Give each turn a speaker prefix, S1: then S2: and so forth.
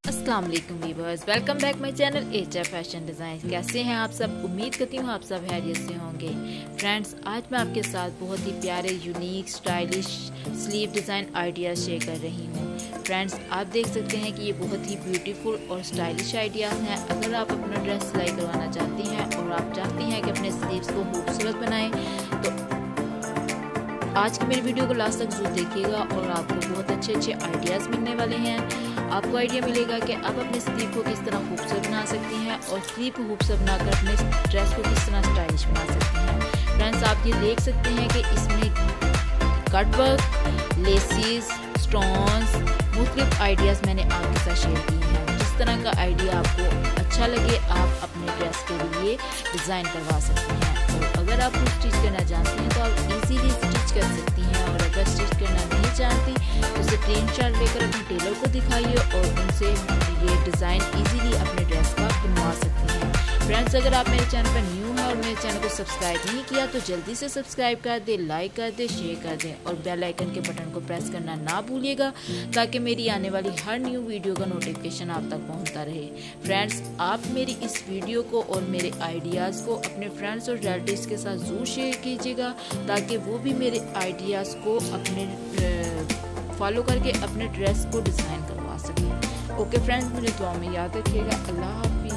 S1: अस्सलाम वालेकुम viewers, welcome back my channel HR fashion design. कैसे हैं आप सब? उम्मीद करती हूँ आप सब खैरियत से होंगे। फ्रेंड्स, आज मैं आपके साथ बहुत ही प्यारे unique stylish sleeve design ideas share कर रही हूँ। फ्रेंड्स, आप देख सकते हैं कि ये बहुत ही ब्यूटीफुल और स्टाइलिश आइडियाज़ हैं। अगर आप अपना ड्रेस सिलाई करवाना चाहती हैं और आप चाहती हैं कि अपने स्लीव्स को खूबसूरत बनाएं, तो आज की मेरी वीडियो को लास्ट तक जरूर देखिएगा और आपको बहुत अच्छे अच्छे आइडियाज़ मिलने वाले हैं। आपको आइडिया मिलेगा कि आप अपने स्लीव को किस तरह खूबसूरत बना सकती हैं और स्लीव को खूबसूरत बनाकर अपने ड्रेस को किस तरह स्टाइलिश बना सकती हैं। फ्रेंड्स, आप ये देख सकते हैं कि इसमें कट वर्क, लेसिस, स्टोन्स, मुख्तलिफ आइडियाज़ मैंने आपके साथ शेयर किए हैं। जिस तरह का आइडिया आपको अच्छा लगे आप अपने ड्रेस के लिए डिज़ाइन करवा सकते हैं। और अगर आप स्टिच करना जानती हैं तो आप इजीली स्टिच कर सकती हैं, और अगर स्टिच करना नहीं चाहती तो स्क्रीनशॉट लेकर अपने टेलर को दिखाइए और उनसे ये डिज़ाइन इजीली अपने ड्रेस का बनवा सकती हैं। फ्रेंड्स, अगर आप मेरे चैनल पर न्यू हैं और मेरे चैनल को सब्सक्राइब नहीं किया तो जल्दी से सब्सक्राइब कर दें, लाइक कर दें, शेयर कर दें और बेल आइकन के बटन को प्रेस करना ना भूलिएगा ताकि मेरी आने वाली हर न्यू वीडियो का नोटिफिकेशन आप तक पहुंचता रहे। फ्रेंड्स, आप मेरी इस वीडियो को और मेरे आइडियाज़ को अपने फ्रेंड्स और रिलेटिव्स के साथ ज़रूर शेयर कीजिएगा ताकि वो भी मेरे आइडियाज़ को अपने फॉलो करके अपने ड्रेस को डिज़ाइन करवा सकें। ओके फ्रेंड्स, मुझे दुआ में याद रखिएगा। अल्लाह हाफ़िज़।